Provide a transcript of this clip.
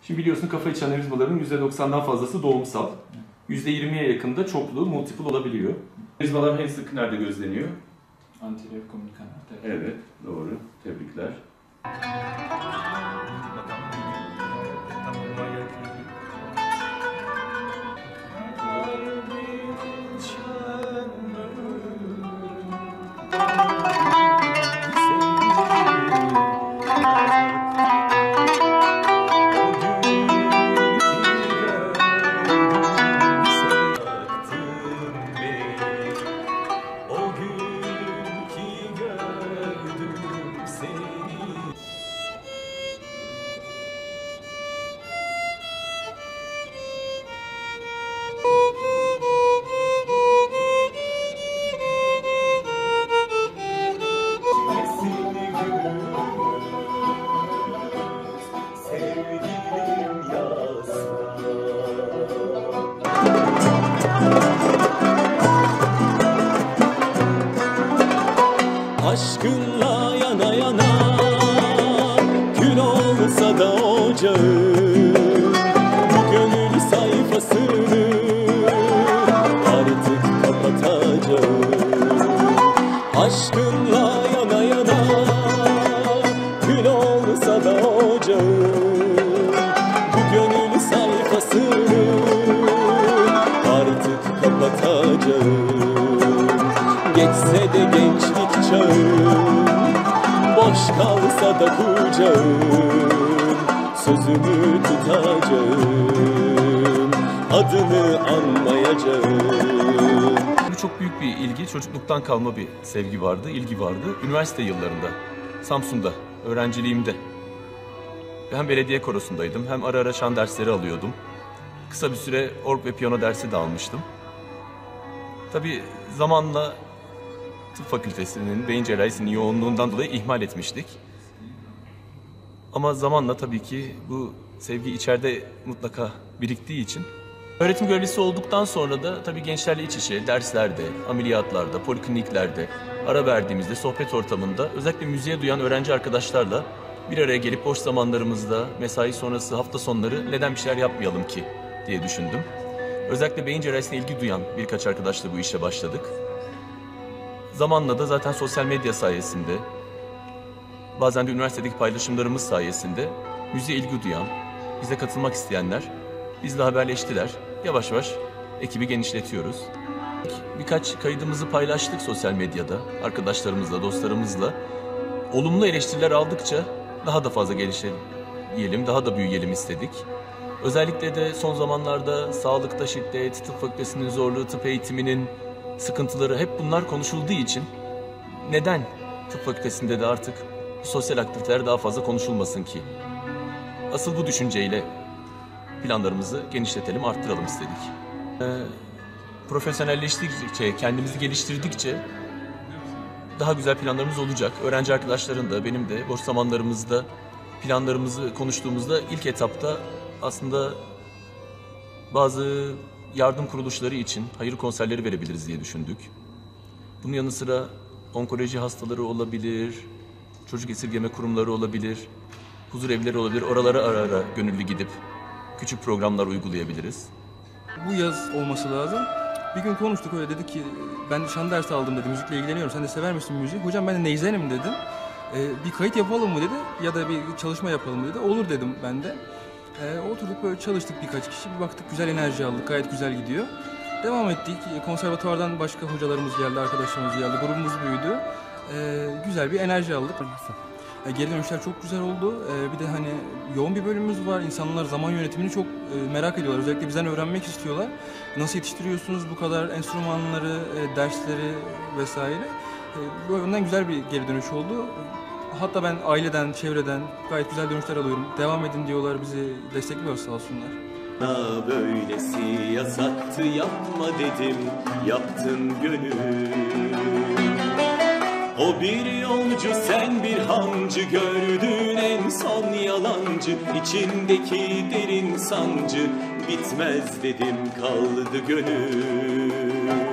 Şimdi biliyorsun kafa içi anevrizmaların %90'dan fazlası doğumsal. %20'ye yakında çoklu, multiple olabiliyor. Anevrizmalar en sık nerede gözleniyor? Anterior komünikaner. Evet, doğru. Tebrikler. Aşkınla yana yana kül olsa da ocağım, bu gönül sayfasını artık kapatacağım. Aşkınla yana yana kül olsa da ocağım, bu gönül sayfasını artık kapatacağım. Geçse de gençlik çağım, boş kalsa da kucağım, sözümü tutacağım, adını anmayacağım. Çok büyük bir ilgi, çocukluktan kalma bir sevgi vardı, ilgi vardı. Üniversite yıllarında, Samsun'da, öğrenciliğimde. Hem belediye korosundaydım, hem ara ara şan dersleri alıyordum. Kısa bir süre org ve piyano dersi de almıştım. Tabii zamanla tıp fakültesinin, beyin cerrahisinin yoğunluğundan dolayı ihmal etmiştik. Ama zamanla tabii ki bu sevgi içeride mutlaka biriktiği için. Öğretim görevlisi olduktan sonra da tabii gençlerle iç içe, derslerde, ameliyatlarda, polikliniklerde, ara verdiğimizde, sohbet ortamında özellikle müziğe duyan öğrenci arkadaşlarla bir araya gelip boş zamanlarımızda, mesai sonrası, hafta sonları neden bir şeyler yapmayalım ki diye düşündüm. Özellikle beyin cerrahisine ilgi duyan birkaç arkadaşla bu işe başladık. Zamanla da zaten sosyal medya sayesinde, bazen de üniversitedeki paylaşımlarımız sayesinde müziğe ilgi duyan, bize katılmak isteyenler bizle haberleştiler. Yavaş yavaş ekibi genişletiyoruz. Birkaç kaydımızı paylaştık sosyal medyada, arkadaşlarımızla, dostlarımızla. Olumlu eleştiriler aldıkça daha da fazla gelişelim, daha da büyüyelim istedik. Özellikle de son zamanlarda sağlıkta şiddet, tıp fakültesinin zorluğu, tıp eğitiminin sıkıntıları hep bunlar konuşulduğu için neden tıp fakültesinde de artık sosyal aktiviteler daha fazla konuşulmasın ki? Asıl bu düşünceyle planlarımızı genişletelim, arttıralım istedik. Profesyonelleştikçe, kendimizi geliştirdikçe daha güzel planlarımız olacak. Öğrenci arkadaşların da, benim de boş zamanlarımızda planlarımızı konuştuğumuzda ilk etapta aslında bazı yardım kuruluşları için hayır konserleri verebiliriz diye düşündük. Bunun yanı sıra onkoloji hastaları olabilir, çocuk esirgeme kurumları olabilir, huzur evleri olabilir. Oralara ara ara gönüllü gidip küçük programlar uygulayabiliriz. Bu yaz olması lazım. Bir gün konuştuk, öyle dedi ki ben şan dersi aldım dedi, müzikle ilgileniyorum, sen de sever misin müziği? Hocam ben de neyzenim dedim. Bir kayıt yapalım mı dedi ya da bir çalışma yapalım mı dedi. Olur dedim ben de. Oturduk böyle çalıştık birkaç kişi, bir baktık güzel enerji aldık, gayet güzel gidiyor. Devam ettik, konservatuvardan başka hocalarımız geldi, arkadaşlarımız geldi, grubumuz büyüdü. Güzel bir enerji aldık. Geri dönüşler çok güzel oldu. Bir de hani yoğun bir bölümümüz var. İnsanlar zaman yönetimini çok merak ediyorlar. Özellikle bizden öğrenmek istiyorlar. Nasıl yetiştiriyorsunuz bu kadar enstrümanları, dersleri vesaire. Bu yönden güzel bir geri dönüş oldu. Hatta ben aileden, çevreden gayet güzel dönüşler alıyorum. Devam edin diyorlar, bizi destekliyor sağ olsunlar. Böylesi yasaktı, yapma dedim, yaptın gönül. O bir yolcu, sen bir hancı, gördüğün en son yalancı. İçindeki derin sancı bitmez dedim, kaldı gönül.